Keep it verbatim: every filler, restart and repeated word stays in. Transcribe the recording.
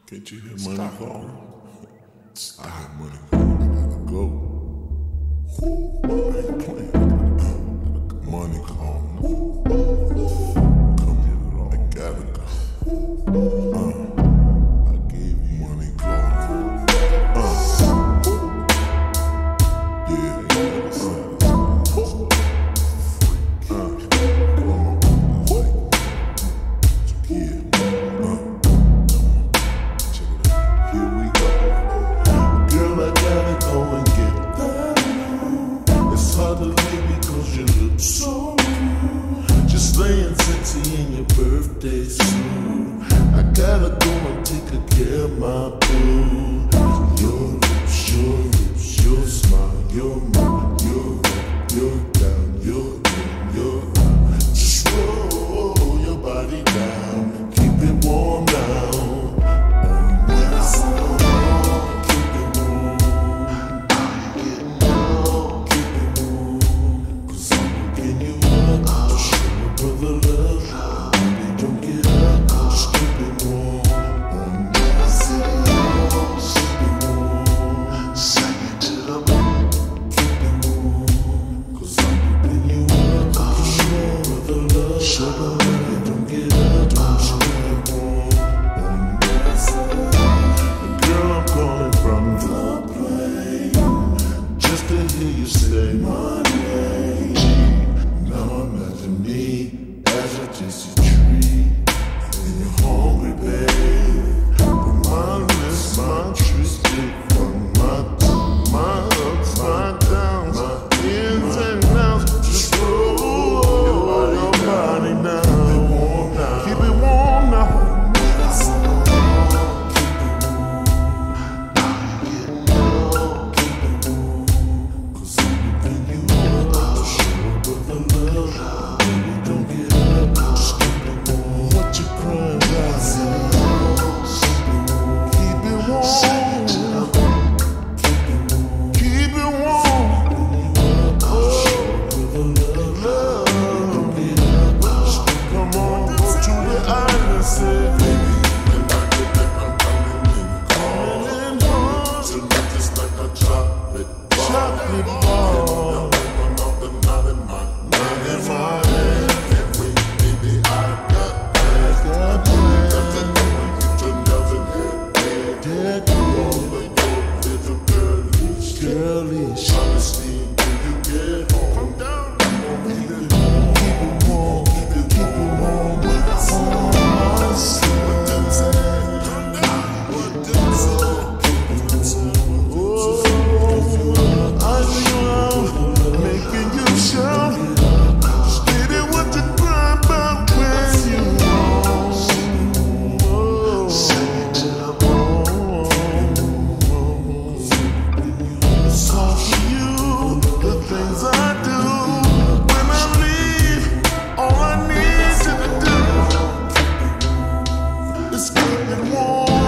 Can't you hear money calling? I hear money calling. I gotta go. I ain't playing. Money calling. Come here, I gotta go. Uh, I gave you money calling. Uh, yeah, yeah, uh, come on, like, yeah. So just laying sexy in your birthday suit. I gotta go and take a care of my boo. Your lips, your lips, your smile, your mind, your up, your down, your in, your out. Just roll your body down, keep it warm now. You say my name. Now imagine me as a juicy tree, and you're hungry, babe. But my lips, my trees, from my my ups, my downs, my ins and outs. Just roll your body down. Keep it warm now. Keep it warm now. Girlish honesty, when you get home, come down, keep it warm, keep it warm, keep it keep it warm with the sun. What them say? Come down, what them say? Keep it warm. Oh, I see you out, making you shout. Just get it what you cry about when you wrong. Oh, say to the things I do when I leave, all I need you to do is keep it warm.